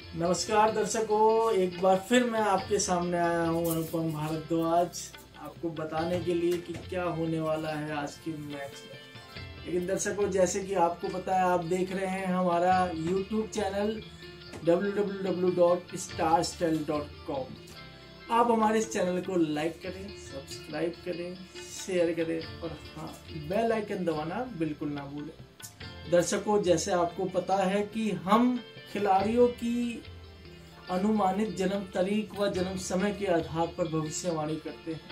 नमस्कार दर्शकों, एक बार फिर मैं आपके सामने आया हूं अनुपम भारद्वाज आपको बताने के लिए कि क्या होने वाला है आज के मैच में। लेकिन दर्शकों, जैसे कि आपको पता है, आप देख रहे हैं हमारा YouTube चैनल www.starstyle.com। आप हमारे इस चैनल को लाइक करें, सब्सक्राइब करें, शेयर करें और हाँ, बेल आइकन दबाना बिल्कुल ना भूलें। दर्शकों, जैसे आपको पता है कि हम खिलाड़ियों की अनुमानित जन्म तारीख व जन्म समय के आधार पर भविष्यवाणी करते हैं,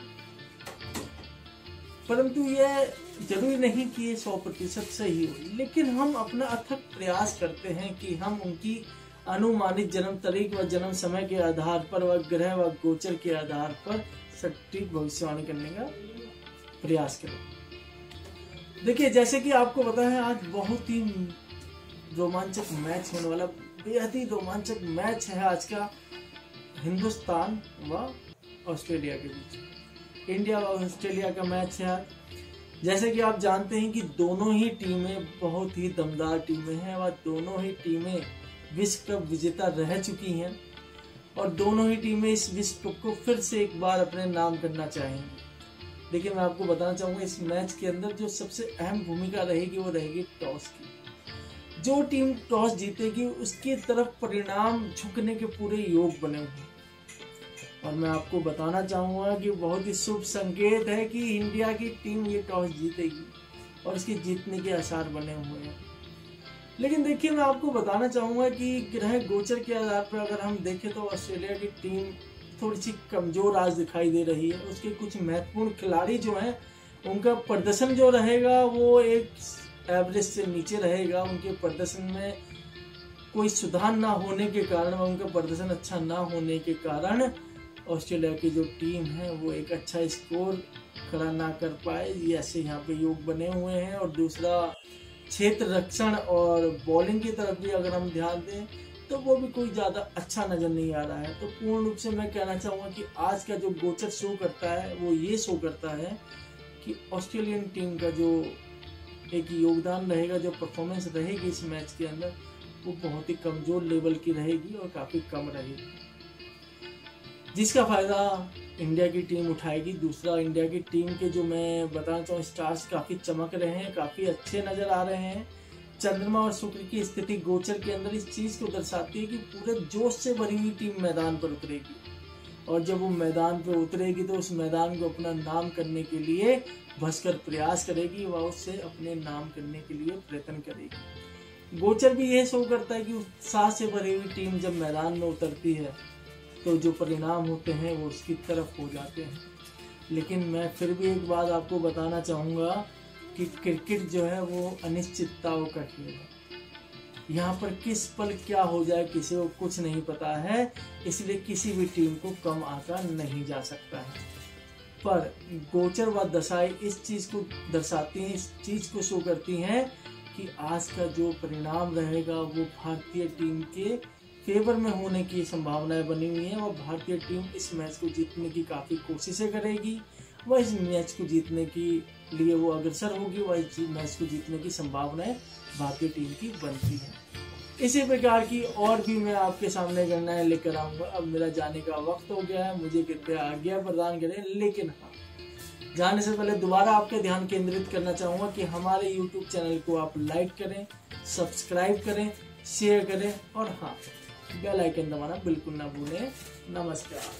परंतु यह जरूरी नहीं कि ये 100% सही हो, लेकिन हम अपना अथक प्रयास करते हैं कि हम उनकी अनुमानित जन्म तारीख व जन्म समय के आधार पर व ग्रह व गोचर के आधार पर सटीक भविष्यवाणी करने का प्रयास करें। देखिए, जैसे कि आपको पता है, आज बहुत ही रोमांचक मैच होने वाला, बेहद ही रोमांचक मैच है आज का हिंदुस्तान व ऑस्ट्रेलिया के बीच। इंडिया व ऑस्ट्रेलिया का मैच है। जैसे कि आप जानते हैं कि दोनों ही टीमें बहुत ही दमदार टीमें हैं व दोनों ही टीमें विश्व कप विजेता रह चुकी हैं और दोनों ही टीमें इस विश्व कप को फिर से एक बार अपने नाम करना चाहेंगी। देखिए, मैं आपको बताना चाहूँगा, इस मैच के अंदर जो सबसे अहम भूमिका रहेगी वो रहेगी टॉस की। जो टीम टॉस जीतेगी उसकी तरफ परिणाम झुकने के पूरे योग बने हुए हैं और मैं आपको बताना चाहूँगा कि बहुत ही शुभ संकेत है कि इंडिया की टीम ये टॉस जीतेगी और इसके जीतने के आसार बने हुए हैं। लेकिन देखिए, मैं आपको बताना चाहूँगा कि ग्रह गोचर के आधार पर अगर हम देखें तो ऑस्ट्रेलिया की टीम थोड़ी सी कमजोर आज दिखाई दे रही है। उसके कुछ महत्वपूर्ण खिलाड़ी जो हैं, उनका प्रदर्शन जो रहेगा वो एक एवरेज से नीचे रहेगा। उनके प्रदर्शन में कोई सुधार ना होने के कारण, उनका प्रदर्शन अच्छा ना होने के कारण ऑस्ट्रेलिया की जो टीम है वो एक अच्छा स्कोर खड़ा ना कर पाए, ऐसे यहाँ पे योग बने हुए हैं। और दूसरा, क्षेत्र रक्षण और बॉलिंग की तरफ भी अगर हम ध्यान दें तो वो भी कोई ज़्यादा अच्छा नज़र नहीं आ रहा है। तो पूर्ण रूप से मैं कहना चाहूँगा कि आज का जो गोचर शो करता है वो ये शो करता है कि ऑस्ट्रेलियन टीम का जो एक योगदान रहेगा, जो परफॉर्मेंस रहेगी इस मैच के अंदर, वो बहुत ही कमज़ोर लेवल की रहेगी और काफ़ी कम रहेगी, जिसका फ़ायदा इंडिया की टीम उठाएगी। दूसरा, इंडिया की टीम के जो मैं बताना चाहूँ, स्टार्स काफ़ी चमक रहे हैं, काफ़ी अच्छे नज़र आ रहे हैं। चंद्रमा और शुक्र की स्थिति गोचर के अंदर इस चीज़ को दर्शाती है कि पूरे जोश से भरी हुई टीम मैदान पर उतरेगी और जब वो मैदान पर उतरेगी तो उस मैदान को अपना नाम करने के लिए भसकर प्रयास करेगी व उससे अपने नाम करने के लिए प्रयत्न करेगी। गोचर भी यह शो करता है कि उत्साह से भरी हुई टीम जब मैदान में उतरती है तो जो परिणाम होते हैं वो उसकी तरफ हो जाते हैं। लेकिन मैं फिर भी एक बात आपको बताना चाहूँगा कि क्रिकेट जो है वो अनिश्चितताओं का खेल है। यहाँ पर किस पल क्या हो जाए किसी को कुछ नहीं पता है, इसलिए किसी भी टीम को कम आंका नहीं जा सकता है। पर गोचर व दशाएं इस चीज़ को दर्शाती हैं, इस चीज़ को शो करती हैं कि आज का जो परिणाम रहेगा वो भारतीय टीम के फेवर में होने की संभावनाएं बनी हुई हैं और भारतीय टीम इस मैच को जीतने की काफ़ी कोशिशें करेगी। वह इस मैच को जीतने के लिए वो अग्रसर होगी, वह इस मैच को जीतने की संभावनाएं भारतीय टीम की बनती है। इसी प्रकार की और भी मैं आपके सामने गणनाएं लेकर आऊँगा। अब मेरा जाने का वक्त हो गया है, मुझे कृपया आज्ञा प्रदान करें। लेकिन हाँ, जाने से पहले दोबारा आपके ध्यान केंद्रित करना चाहूँगा कि हमारे YouTube चैनल को आप लाइक करें, सब्सक्राइब करें, शेयर करें और हाँ, बेल आइकन दबाना बिल्कुल ना भूलें। नमस्कार।